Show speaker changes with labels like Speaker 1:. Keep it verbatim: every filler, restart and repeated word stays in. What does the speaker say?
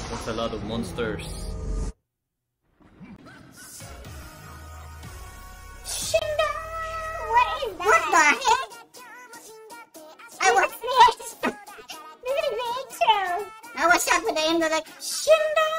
Speaker 1: That's a lot of monsters.
Speaker 2: Shinda! What is that? What the heck? I was this. This is the intro. I was shocked with the end of like Shinda!